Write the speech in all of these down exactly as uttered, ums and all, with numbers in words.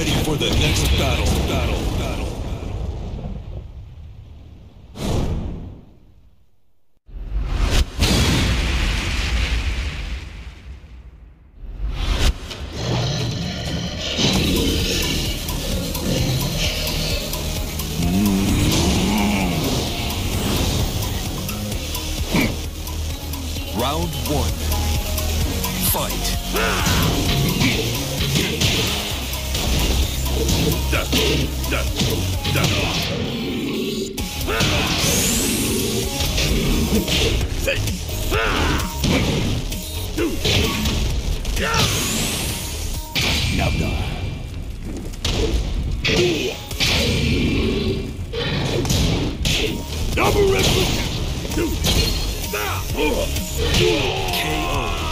ready for the next battle. Battle. Battle. Round one. Fight. Now done. Double replica. K O.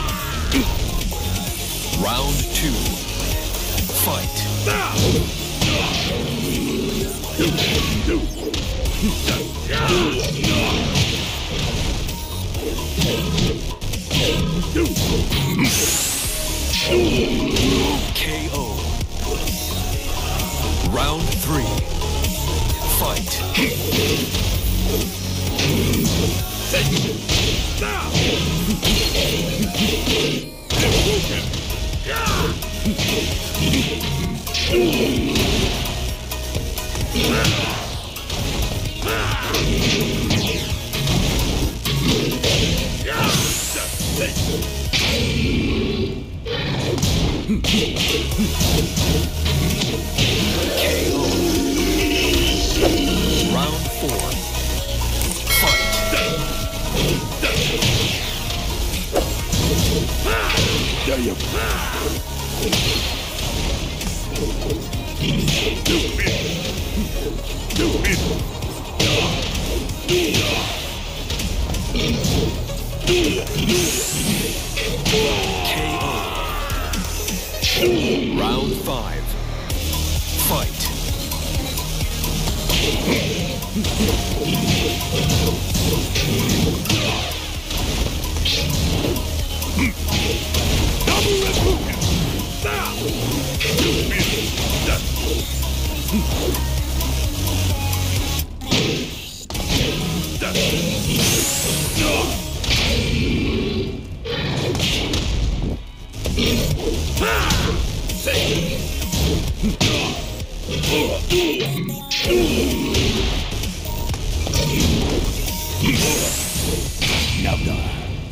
Round two. Fight. K O. Round three. Fight. K O. Round four. Fight. There you go. Do it. Do it. K O. Round five. Fight. Double replica. Do it. Now done.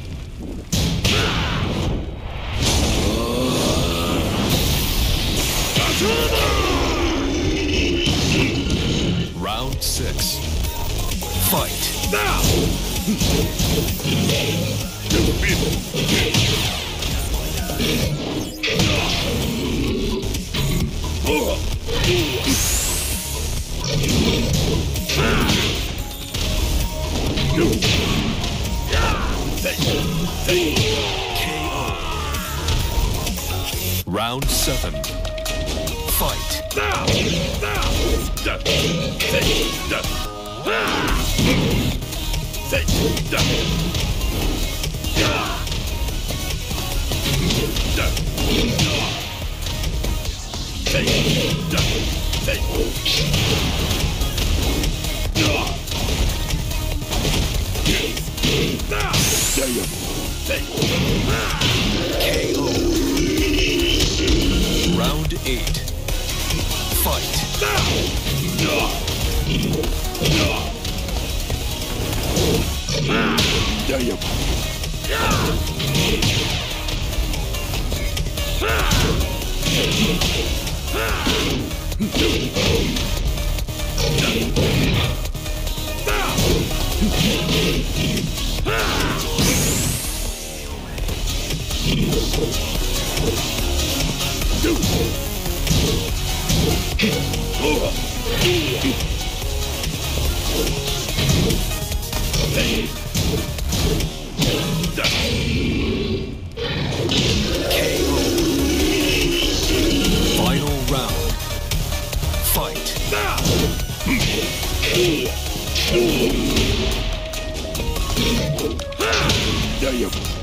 Round six. Fight. K O. Round seven. Fight. K O. Round eight. Fight. There you go. Final round. Fight. There you go.